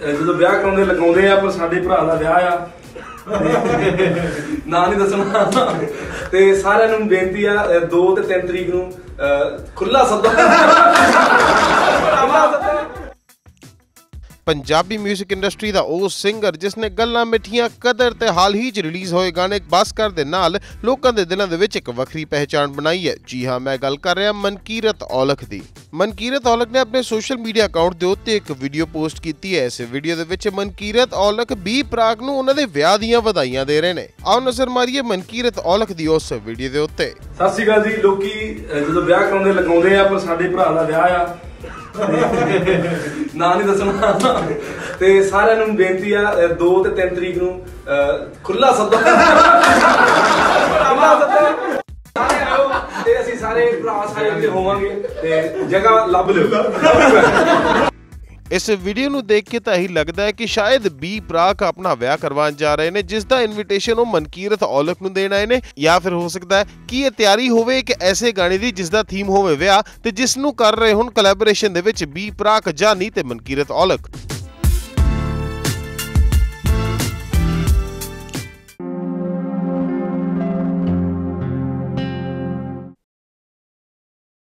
ਜਦੋਂ ਵਿਆਹ ਕਰਾਉਂਦੇ ਲਗਾਉਂਦੇ ਆ, ਪਰ ਸਾਡੇ ਭਰਾ ਦਾ ਵਿਆਹ ਆ ਨਾ ਨਹੀਂ ਦੱਸਣਾ। ਤੇ ਸਾਰਿਆਂ ਨੂੰ ਬੇਨਤੀ ਆ 2 ਤੇ 3 ਤਰੀਕ ਨੂੰ ਖੁੱਲਾ ਸੱਦਾ। पंजाबी म्यूजिक इंडस्ट्री ਦਾ ਉਹ ਸਿੰਗਰ ਜਿਸ ਨੇ ਗੱਲਾਂ ਮਿੱਠੀਆਂ ਕਦਰ ਤੇ ਹਾਲ ਹੀ ਚ ਰਿਲੀਜ਼ ਹੋਏ ਗਾਣੇ ਬਸ ਕਰ ਦੇ ਨਾਲ ਲੋਕਾਂ ਦੇ ਦਿਲਾਂ ਦੇ ਵਿੱਚ ਇੱਕ ਵੱਖਰੀ ਪਹਿਚਾਣ ਬਣਾਈ ਹੈ। ਜੀ ਹਾਂ, ਮੈਂ ਗੱਲ ਕਰ ਰਿਹਾ ਮਨਕੀਰਤ ਔਲਖ ਦੀ। ਮਨਕੀਰਤ ਔਲਖ ਨੇ ਆਪਣੇ ਸੋਸ਼ਲ ਮੀਡੀਆ ਅਕਾਊਂਟ ਦੇ ਉੱਤੇ ਇੱਕ ਵੀਡੀਓ ਪੋਸਟ ਕੀਤੀ ਹੈ। ਇਸ ਵੀਡੀਓ ਦੇ ਵਿੱਚ ਮਨਕੀਰਤ ਔਲਖ ਬੀ ਪ੍ਰਾਕ ਨੂੰ ਉਹਨਾਂ ਦੇ ਵਿਆਹ ਦੀਆਂ ਵਧਾਈਆਂ ਦੇ ਰਹੇ ਨੇ। ਆਓ ਨਜ਼ਰ ਮਾਰੀਏ ਮਨਕੀਰਤ ਔਲਖ ਦੀ ਉਸ ਵੀਡੀਓ ਦੇ ਉੱਤੇ। ਸਤਿ ਸ਼੍ਰੀ ਅਕਾਲ ਜੀ। ਲੋਕੀ ਜਦੋਂ ਵਿਆਹ ਕਰਾਉਂਦੇ ਲਗਾਉਂਦੇ ਆ, ਪਰ ਸਾਡੇ ਭਰਾ ਦਾ ਵਿਆਹ ਆ ਨਾ ਨਹੀਂ ਦੱਸਣਾ। ਤੇ ਸਾਰਿਆਂ ਨੂੰ ਬੇਨਤੀ ਆ 2 ਤੇ 3 ਤਰੀਕ ਨੂੰ ਖੁੱਲਾ ਸੱਦਾ। ਸਾਰੇ ਆਓ ਤੇ ਅਸੀਂ ਸਾਰੇ ਭਰਾ ਸਾਰੇ ਉੱਤੇ ਹੋਵਾਂਗੇ ਤੇ ਜਗ੍ਹਾ ਲੱਭ ਲਿਓ। ਇਸ ਵੀਡੀਓ ਨੂੰ ਦੇਖ ਕੇ ਤਾਂ ਇਹੀ ਲੱਗਦਾ ਹੈ ਕਿ ਸ਼ਾਇਦ ਬੀ ਪ੍ਰਾਕ ਆਪਣਾ ਵਿਆਹ ਕਰਵਾਉਣ ਜਾ ਰਹੇ ਨੇ, ਜਿਸ ਦਾ ਇਨਵੀਟੇਸ਼ਨ ਉਹ ਮਨਕੀਰਤ ਔਲਖ ਨੂੰ ਦੇਣ ਆਏ ਨੇ। ਜਾਂ ਫਿਰ ਹੋ ਸਕਦਾ ਹੈ ਕਿ ਇਹ ਤਿਆਰੀ ਹੋਵੇ ਇੱਕ ਐਸੇ ਗਾਣੇ ਦੀ ਜਿਸ ਦਾ ਥੀਮ ਹੋਵੇ ਵਿਆਹ, ਤੇ ਜਿਸ ਨੂੰ ਕਰ ਰਹੇ ਹੁਣ ਕੋਲੈਬੋਰੇਸ਼ਨ ਦੇ ਵਿੱਚ ਬੀ ਪ੍ਰਾਕ, ਜਾਨੀ ਤੇ ਮਨਕੀਰਤ ਔਲਖ।